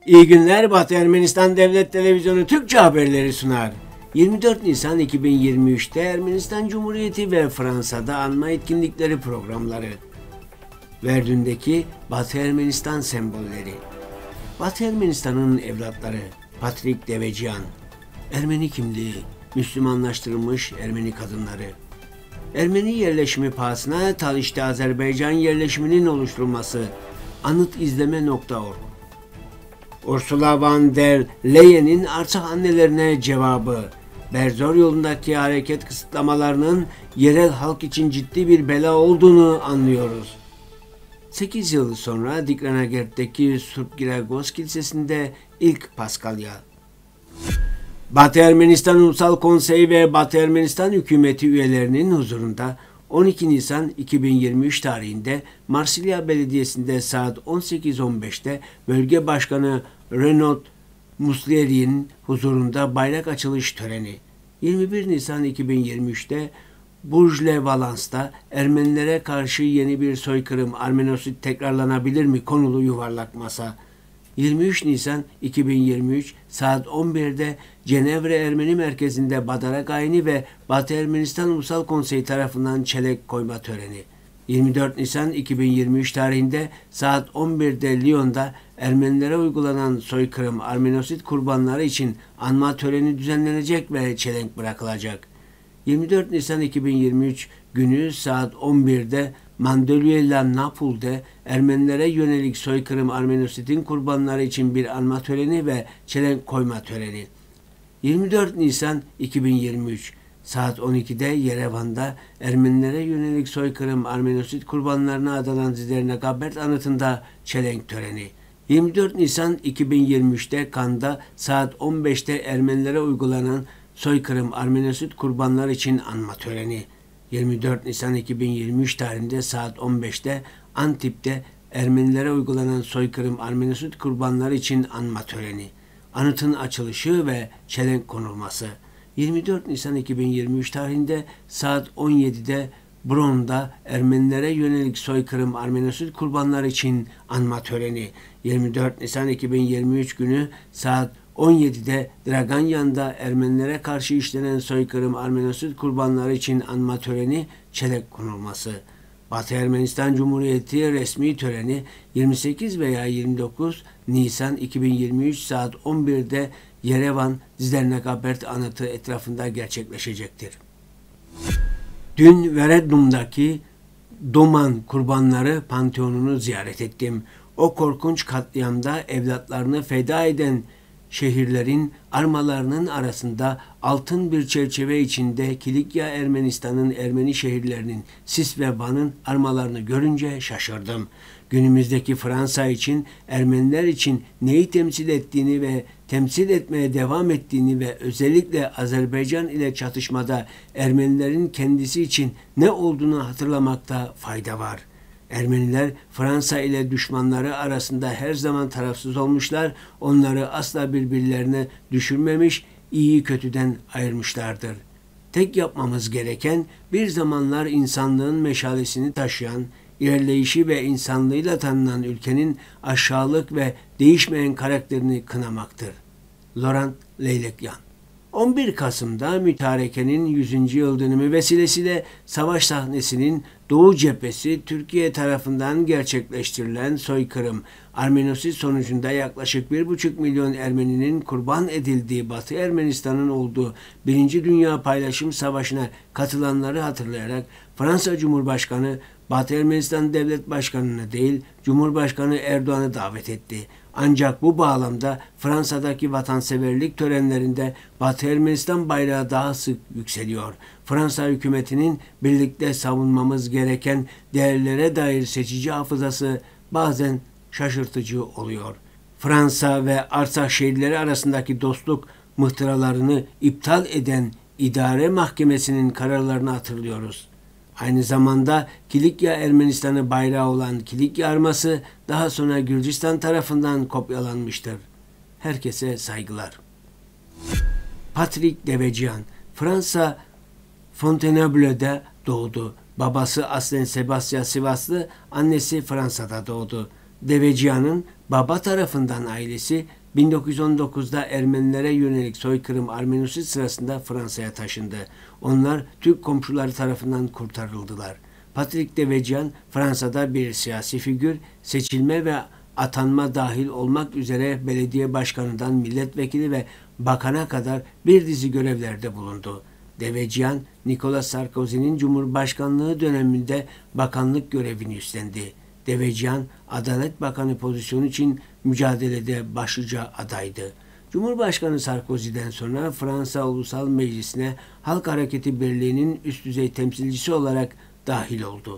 İyi günler, Batı Ermenistan Devlet Televizyonu Türkçe haberleri sunar. 24 Nisan 2023'te Ermenistan Cumhuriyeti ve Fransa'da anma etkinlikleri programları. Verdün'deki Batı Ermenistan sembolleri. Batı Ermenistan'ın evlatları Patrik Devecian, Ermeni kimliği, Müslümanlaştırılmış Ermeni kadınları. Ermeni yerleşimi pahasına Taliş'te Azerbaycan yerleşiminin oluşturulması. Anıtizleme.org. Ursula von der Leyen'in arsak annelerine cevabı. Berzor yolundaki hareket kısıtlamalarının yerel halk için ciddi bir bela olduğunu anlıyoruz. 8 yıl sonra Dikranagert'teki Surpgiragos Kilisesi'nde ilk Paskalya. Batı Ermenistan Ulusal Konseyi ve Batı Ermenistan Hükümeti üyelerinin huzurunda 12 Nisan 2023 tarihinde Marsilya Belediyesi'nde saat 18.15'te Bölge Başkanı Renaud Muslier'in huzurunda bayrak açılış töreni. 21 Nisan 2023'te Burj-le-Valence'da Ermenilere karşı yeni bir soykırım, Armenosit tekrarlanabilir mi konulu yuvarlak masa. 23 Nisan 2023 saat 11'de Cenevre Ermeni Merkezi'nde Badarak Ayini ve Batı Ermenistan Ulusal Konseyi tarafından çelenk koyma töreni. 24 Nisan 2023 tarihinde saat 11'de Lyon'da Ermenilere uygulanan soykırım, Armenosit kurbanları için anma töreni düzenlenecek ve çelenk bırakılacak. 24 Nisan 2023 günü saat 11'de Mandolya-la-Napol'de Ermenilere yönelik soykırım, Armenosit'in kurbanları için bir anma töreni ve çelenk koyma töreni. 24 Nisan 2023 saat 12'de Yerevan'da Ermenilere yönelik soykırım, Armenosit kurbanlarına adanan Zidernekabert anıtında çelenk töreni. 24 Nisan 2023'te Kan'da saat 15'te Ermenilere uygulanan soykırım, Armenosit kurbanlar için anma töreni. 24 Nisan 2023 tarihinde saat 15'te Antip'te Ermenilere uygulanan soykırım, Armenosit kurbanları için anma töreni. Anıtın açılışı ve çelenk konulması. 24 Nisan 2023 tarihinde saat 17'de Bron'da Ermenilere yönelik soykırım, Armenosit kurbanları için anma töreni. 24 Nisan 2023 günü saat 17'de Draganyan'da Ermenilere karşı işlenen soykırım, Armenosit kurbanları için anma töreni, çelenk konulması. Batı Ermenistan Cumhuriyeti resmi töreni 28 veya 29 Nisan 2023 saat 11'de Yerevan Zidernekabert anıtı etrafında gerçekleşecektir. Dün Veredum'daki Doman kurbanları panteonunu ziyaret ettim. O korkunç katliamda evlatlarını feda eden şehirlerin armalarının arasında altın bir çerçeve içinde Kilikya Ermenistan'ın Ermeni şehirlerinin Sis ve Van'ın armalarını görünce şaşırdım. Günümüzdeki Fransa için, Ermeniler için neyi temsil ettiğini ve temsil etmeye devam ettiğini ve özellikle Azerbaycan ile çatışmada Ermenilerin kendisi için ne olduğunu hatırlamakta fayda var. Ermeniler Fransa ile düşmanları arasında her zaman tarafsız olmuşlar, onları asla birbirlerine düşürmemiş, iyiyi kötüden ayırmışlardır. Tek yapmamız gereken bir zamanlar insanlığın meşalesini taşıyan, ilerleyişi ve insanlığıyla tanınan ülkenin aşağılık ve değişmeyen karakterini kınamaktır. Laurent Leylekyan. 11 Kasım'da mütarekenin 100. yıl dönümü vesilesiyle savaş sahnesinin Doğu cephesi Türkiye tarafından gerçekleştirilen soykırım, Armenosit sonucunda yaklaşık 1,5 milyon Ermeninin kurban edildiği Batı Ermenistan'ın olduğu 1. Dünya Paylaşım Savaşı'na katılanları hatırlayarak Fransa Cumhurbaşkanı Batı Ermenistan Devlet Başkanı'nı değil Cumhurbaşkanı Erdoğan'ı davet etti. Ancak bu bağlamda Fransa'daki vatanseverlik törenlerinde Batı Ermenistan bayrağı daha sık yükseliyor. Fransa hükümetinin birlikte savunmamız gereken değerlere dair seçici hafızası bazen şaşırtıcı oluyor. Fransa ve Artsakh şehirleri arasındaki dostluk mıhtıralarını iptal eden İdare Mahkemesi'nin kararlarını hatırlıyoruz. Aynı zamanda Kilikya Ermenistan'ı bayrağı olan Kilikya arması daha sonra Gürcistan tarafından kopyalanmıştır. Herkese saygılar. Patrik Devecian, Fransa Fontainebleau'da doğdu. Babası aslen Sebastya Sivaslı, annesi Fransa'da doğdu. Devecian'ın Baba tarafından ailesi 1919'da Ermenilere yönelik soykırım Armenosit sırasında Fransa'ya taşındı. Onlar Türk komşuları tarafından kurtarıldılar. Patrick Devedjian Fransa'da bir siyasi figür, seçilme ve atanma dahil olmak üzere belediye başkanından milletvekili ve bakana kadar bir dizi görevlerde bulundu. Devedjian, Nicolas Sarkozy'nin Cumhurbaşkanlığı döneminde bakanlık görevini üstlendi. Devedjian, Adalet Bakanı pozisyonu için mücadelede başlıca adaydı. Cumhurbaşkanı Sarkozy'den sonra Fransa Ulusal Meclisi'ne Halk Hareketi Birliği'nin üst düzey temsilcisi olarak dahil oldu.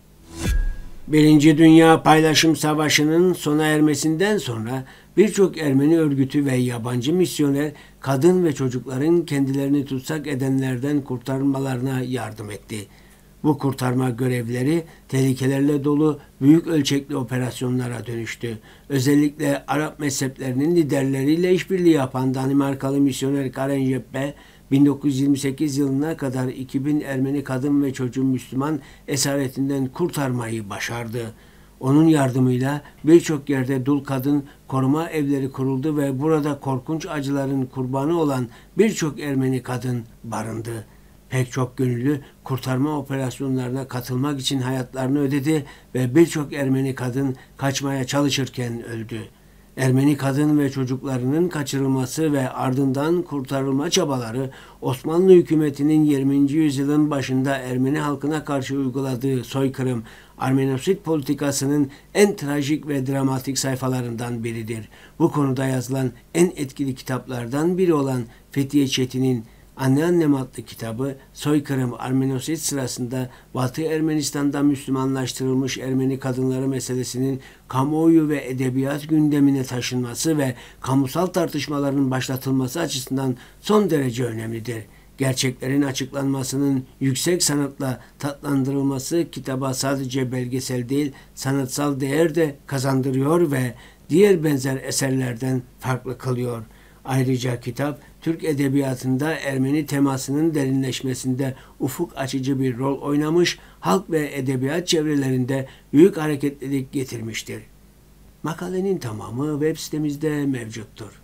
Birinci Dünya Paylaşım Savaşı'nın sona ermesinden sonra birçok Ermeni örgütü ve yabancı misyoner kadın ve çocukların kendilerini tutsak edenlerden kurtarmalarına yardım etti. Bu kurtarma görevleri tehlikelerle dolu büyük ölçekli operasyonlara dönüştü. Özellikle Arap mezheplerinin liderleriyle işbirliği yapan Danimarkalı misyoner Karen Jeppe, 1928 yılına kadar 2000 Ermeni kadın ve çocuğu Müslüman esaretinden kurtarmayı başardı. Onun yardımıyla birçok yerde dul kadın koruma evleri kuruldu ve burada korkunç acıların kurbanı olan birçok Ermeni kadın barındı. Pek çok gönüllü kurtarma operasyonlarına katılmak için hayatlarını ödedi ve birçok Ermeni kadın kaçmaya çalışırken öldü. Ermeni kadın ve çocuklarının kaçırılması ve ardından kurtarılma çabaları Osmanlı hükümetinin 20. yüzyılın başında Ermeni halkına karşı uyguladığı soykırım, Armenosit politikasının en trajik ve dramatik sayfalarından biridir. Bu konuda yazılan en etkili kitaplardan biri olan Fethiye Çetin'in Anneannem adlı kitabı, soykırım Armenosit sırasında Batı Ermenistan'da Müslümanlaştırılmış Ermeni kadınları meselesinin kamuoyu ve edebiyat gündemine taşınması ve kamusal tartışmaların başlatılması açısından son derece önemlidir. Gerçeklerin açıklanmasının yüksek sanatla tatlandırılması kitaba sadece belgesel değil, sanatsal değer de kazandırıyor ve diğer benzer eserlerden farklı kılıyor. Ayrıca kitap, Türk edebiyatında Ermeni temasının derinleşmesinde ufuk açıcı bir rol oynamış, halk ve edebiyat çevrelerinde büyük hareketlilik getirmiştir. Makalenin tamamı web sitemizde mevcuttur.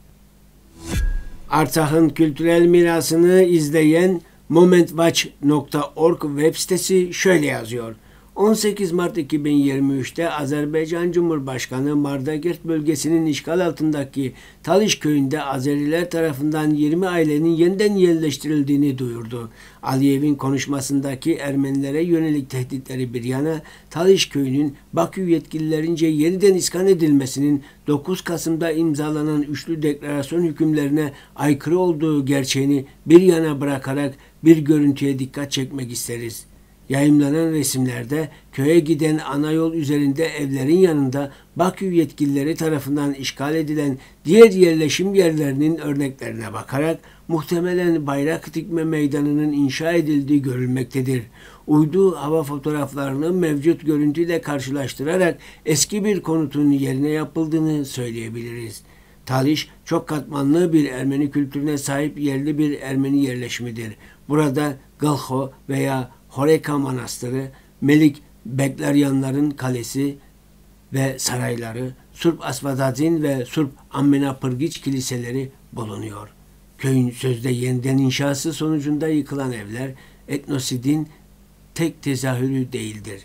Artsak'ın kültürel mirasını izleyen momentwatch.org web sitesi şöyle yazıyor. 18 Mart 2023'te Azerbaycan Cumhurbaşkanı Mardagert bölgesinin işgal altındaki Talış köyünde Azeriler tarafından 20 ailenin yeniden yerleştirildiğini duyurdu. Aliyev'in konuşmasındaki Ermenilere yönelik tehditleri bir yana, Talış köyünün Bakü yetkililerince yeniden iskan edilmesinin 9 Kasım'da imzalanan üçlü deklarasyon hükümlerine aykırı olduğu gerçeğini bir yana bırakarak bir görüntüye dikkat çekmek isteriz. Yayımlanan resimlerde köye giden ana yol üzerinde evlerin yanında Bakü yetkilileri tarafından işgal edilen diğer yerleşim yerlerinin örneklerine bakarak muhtemelen bayrak dikme meydanının inşa edildiği görülmektedir. Uydu hava fotoğraflarını mevcut görüntüyle karşılaştırarak eski bir konutun yerine yapıldığını söyleyebiliriz. Taliş çok katmanlı bir Ermeni kültürüne sahip yerli bir Ermeni yerleşimidir. Burada Galho veya Horeka Manastırı, Melik Bekleryanların kalesi ve sarayları, Surp Asvadazin ve Surp Ammenapırgiç kiliseleri bulunuyor. Köyün sözde yeniden inşası sonucunda yıkılan evler etnosidin tek tezahürü değildir.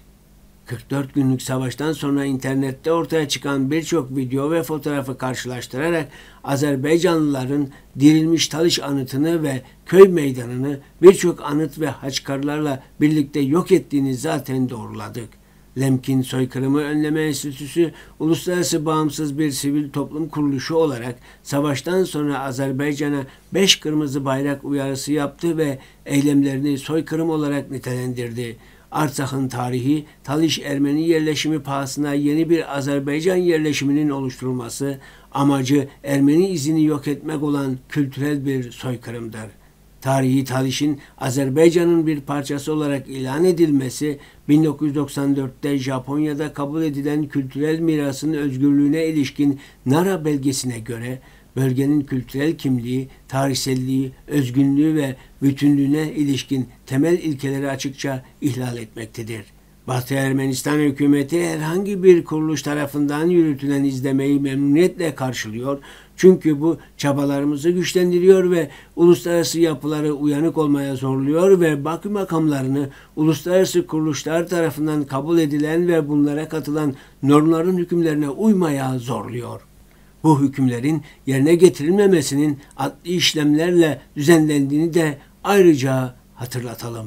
44 günlük savaştan sonra internette ortaya çıkan birçok video ve fotoğrafı karşılaştırarak Azerbaycanlıların dirilmiş Talış anıtını ve köy meydanını birçok anıt ve haçkarlarla birlikte yok ettiğini zaten doğruladık. Lemkin Soykırımı Önleme Enstitüsü, uluslararası bağımsız bir sivil toplum kuruluşu olarak savaştan sonra Azerbaycan'a 5 kırmızı bayrak uyarısı yaptı ve eylemlerini soykırım olarak nitelendirdi. Artsak'ın tarihi, Talış Ermeni yerleşimi pahasına yeni bir Azerbaycan yerleşiminin oluşturulması, amacı Ermeni izini yok etmek olan kültürel bir soykırımdır. Tarihi Taliş'in Azerbaycan'ın bir parçası olarak ilan edilmesi, 1994'te Japonya'da kabul edilen kültürel mirasın özgürlüğüne ilişkin Nara belgesine göre, bölgenin kültürel kimliği, tarihselliği, özgünlüğü ve bütünlüğüne ilişkin temel ilkeleri açıkça ihlal etmektedir. Batı Ermenistan hükümeti herhangi bir kuruluş tarafından yürütülen izlemeyi memnuniyetle karşılıyor. Çünkü bu çabalarımızı güçlendiriyor ve uluslararası yapıları uyanık olmaya zorluyor ve Bakü makamlarını uluslararası kuruluşlar tarafından kabul edilen ve bunlara katılan normların hükümlerine uymaya zorluyor. Bu hükümlerin yerine getirilmemesinin adli işlemlerle düzenlendiğini de ayrıca hatırlatalım.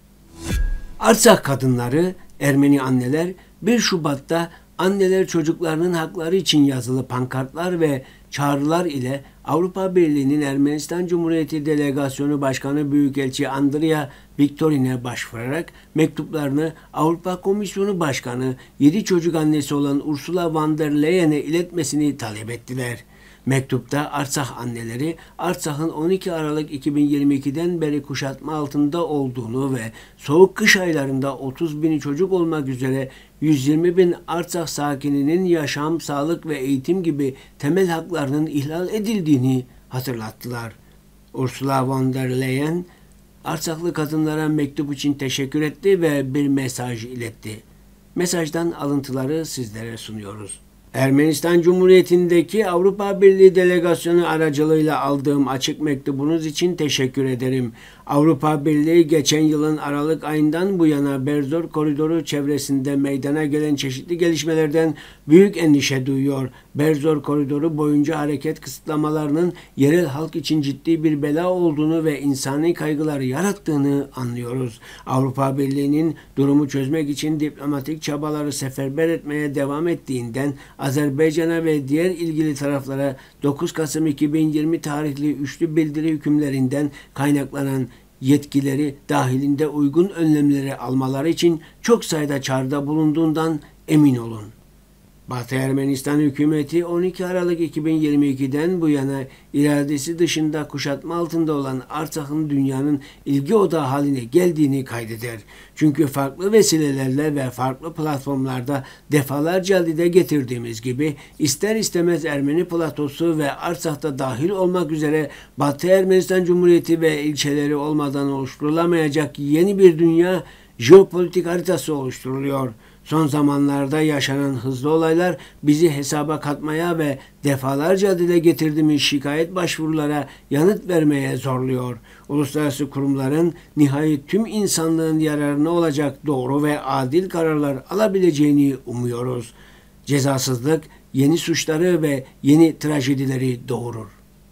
Artsakh kadınları, Ermeni anneler 1 Şubat'ta anneler çocuklarının hakları için yazılı pankartlar ve çağrılar ile Avrupa Birliği'nin Ermenistan Cumhuriyeti Delegasyonu Başkanı Büyükelçi Andrea Victorin'e başvurarak mektuplarını Avrupa Komisyonu Başkanı 7 çocuk annesi olan Ursula von der Leyen'e iletmesini talep ettiler. Mektupta Artsakh anneleri Artsakh'ın 12 Aralık 2022'den beri kuşatma altında olduğunu ve soğuk kış aylarında 30 bin çocuk olmak üzere 120 bin Artsakh sakininin yaşam, sağlık ve eğitim gibi temel haklarının ihlal edildiğini hatırlattılar. Ursula von der Leyen, Artsaklı kadınlara mektup için teşekkür etti ve bir mesaj iletti. Mesajdan alıntıları sizlere sunuyoruz. Ermenistan Cumhuriyeti'ndeki Avrupa Birliği delegasyonu aracılığıyla aldığım açık mektubunuz için teşekkür ederim. Avrupa Birliği geçen yılın Aralık ayından bu yana Berzor Koridoru çevresinde meydana gelen çeşitli gelişmelerden büyük endişe duyuyor. Berzor Koridoru boyunca hareket kısıtlamalarının yerel halk için ciddi bir bela olduğunu ve insani kaygıları yarattığını anlıyoruz. Avrupa Birliği'nin durumu çözmek için diplomatik çabaları seferber etmeye devam ettiğinden Azerbaycan'a ve diğer ilgili taraflara 9 Kasım 2020 tarihli üçlü bildiri hükümlerinden kaynaklanan yetkileri dahilinde uygun önlemleri almaları için çok sayıda çağrıda bulunduğundan emin olun. Batı Ermenistan hükümeti 12 Aralık 2022'den bu yana iradesi dışında kuşatma altında olan Artsakh'ın dünyanın ilgi odağı haline geldiğini kaydeder. Çünkü farklı vesilelerle ve farklı platformlarda defalarca dile getirdiğimiz gibi ister istemez Ermeni platosu ve Artsakh'ta dahil olmak üzere Batı Ermenistan Cumhuriyeti ve ilçeleri olmadan oluşturulamayacak yeni bir dünya jeopolitik haritası oluşturuluyor. Son zamanlarda yaşanan hızlı olaylar bizi hesaba katmaya ve defalarca dile getirdiğimiz şikayet başvurulara yanıt vermeye zorluyor. Uluslararası kurumların nihayet tüm insanlığın yararına olacak doğru ve adil kararlar alabileceğini umuyoruz. Cezasızlık yeni suçları ve yeni trajedileri doğurur.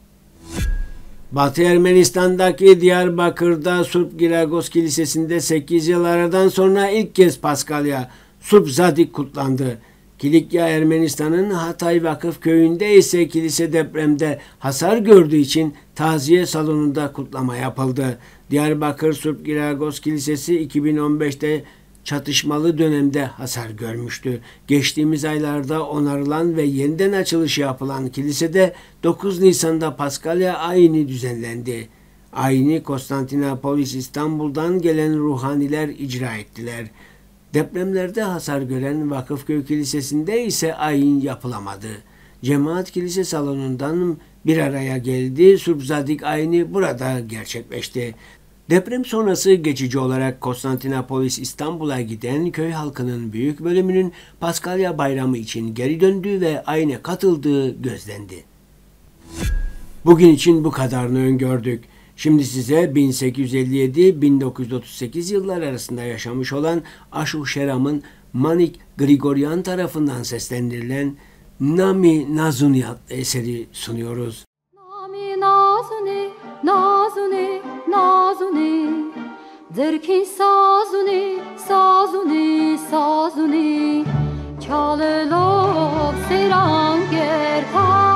Batı Ermenistan'daki Diyarbakır'da Surp Giragos Kilisesi'nde 8 yıl aradan sonra ilk kez Paskalya Surp Zadik kutlandı. Kilikya Ermenistan'ın Hatay Vakıf Köyü'nde ise kilise depremde hasar gördüğü için taziye salonunda kutlama yapıldı. Diyarbakır Surp Giragos Kilisesi 2015'te çatışmalı dönemde hasar görmüştü. Geçtiğimiz aylarda onarılan ve yeniden açılışı yapılan kilisede 9 Nisan'da Paskalya ayini düzenlendi. Ayini Konstantinopolis İstanbul'dan gelen ruhaniler icra ettiler. Depremlerde hasar gören Vakıfköy Kilisesi'nde ise ayin yapılamadı. Cemaat kilise salonundan bir araya geldi. Surpzadik ayini burada gerçekleşti. Deprem sonrası geçici olarak Konstantinopolis İstanbul'a giden köy halkının büyük bölümünün Paskalya Bayramı için geri döndüğü ve ayine katıldığı gözlendi. Bugün için bu kadarını öngördük. Şimdi size 1857-1938 yıllar arasında yaşamış olan Aşuh Şeram'ın Manik Grigoryan tarafından seslendirilen Nami Nazuni adlı eseri sunuyoruz. Nami Nazuni, Nazuni, Nazuni, Dzerkin Sazuni, Sazuni, Sazuni, Çalelov Serangerta,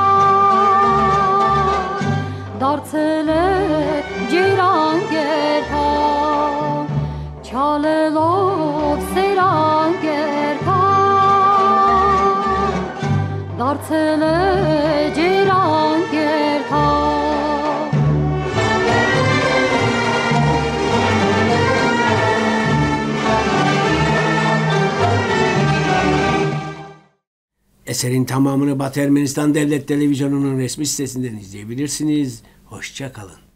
Dartsele Cerangerta, Çalelov Serangerta, Dartsele Cerangerta. Eserin tamamını Batı Ermenistan Devlet Televizyonu'nun resmi sitesinden izleyebilirsiniz. Hoşça kalın.